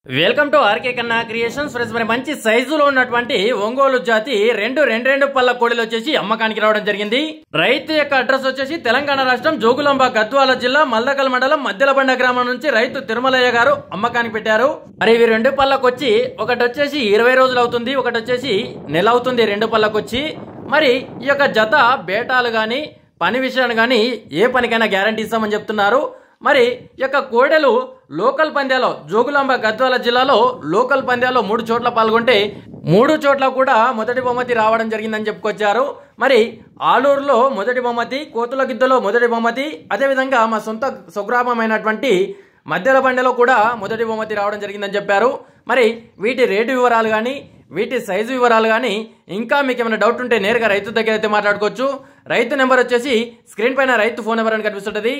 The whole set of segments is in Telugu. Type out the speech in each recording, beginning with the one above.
Welcome to RK Kanna creations friends. మరి మంచి సైజులో ఉన్నటువంటి ఒంగోలు జాతి రెండు పళ్ళ కోడిలు వచ్చేసి అమ్మకానికి రావడం జరిగింది. రైతు యొక్క అడ్రస్ వచ్చేసి తెలంగాణ రాష్ట్రం జోగులాంబ గద్వాల జిల్లా మల్దకల్ మండలం మధ్యలబండ గ్రామం నుంచి రైతు తిరుమలయ్య గారు అమ్మకానికి పెట్టారు. మరి ఇవి 2 పళ్ళకు వచ్చి ఒకటి వచ్చేసి 20 రోజులు అవుతుంది, ఒకటి వచ్చేసి నెల అవుతుంది 2 పళ్ళకు వచ్చి. మరి ఈ యొక్క జత బేటాలు గాని పని విషయాన్ని గాని ఏ పనికైనా గ్యారంటీ ఇస్తామని చెప్తున్నారు. మరి ఈ యొక్క కోడెలు లోకల్ పంద్యాలో జోగులాంబ గద్వాల జిల్లాలో లోకల్ పంద్యాలో 3 చోట్ల పాల్గొంటే 3 చోట్ల కూడా మొదటి బహుమతి రావడం జరిగిందని చెప్పుకొచ్చారు. మరి ఆలూరులో మొదటి బహుమతి, కోతుల గిద్దలో మొదటి బహుమతి, అదేవిధంగా మా సొంత స్వగ్రామమైనటువంటి మధ్యలబండలో కూడా మొదటి బహుమతి రావడం జరిగిందని చెప్పారు. మరి వీటి రేటు వివరాలు కానీ వీటి సైజు వివరాలు కానీ ఇంకా మీకు ఏమైనా డౌట్ ఉంటే నేరుగా రైతు దగ్గర అయితే మాట్లాడుకోవచ్చు. రైతు నెంబర్ వచ్చేసి స్క్రీన్ పైన రైతు ఫోన్ నెంబర్ అని కనిపిస్తుంటది.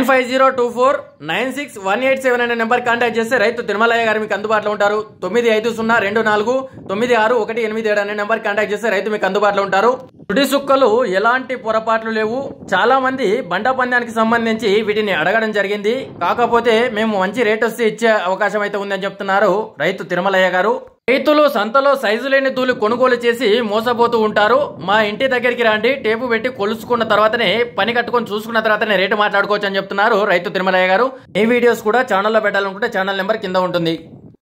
9502496187 అనే నెంబర్ కాంటాక్ట్ చేస్తే రైతు తిరుమలయ్య గారు మీకు అందుబాటులో ఉంటారు. 9502499187 అనే నెంబర్ కాంటాక్ట్ చేస్తే రైతు మీకు అందుబాటులో ఉంటారు. సుడి సుక్కలు ఎలాంటి పొరపాట్లు లేవు. చాలా మంది బండ పందానికి సంబంధించి వీటిని అడగడం జరిగింది. కాకపోతే మేము మంచి రేట్ వస్తే ఇచ్చే అవకాశం అయితే ఉందని చెప్తున్నారు రైతు తిరుమలయ్య గారు. రైతులు సంతలో సైజు లేని దూలు కొనుగోలు చేసి మోసపోతూ ఉంటారు. మా ఇంటి దగ్గరికి రండి, టేపు పెట్టి కొలుసుకున్న తర్వాతనే పని కట్టుకొని చూసుకున్న తర్వాతనే రేటు మాట్లాడుకోవచ్చు అని చెప్తున్నారు రైతు తిరుమలయ్య గారు. ఈ వీడియోస్ కూడా ఛానల్లో పెట్టాలనుకుంటే ఛానల్ నెంబర్ కింద ఉంటుంది.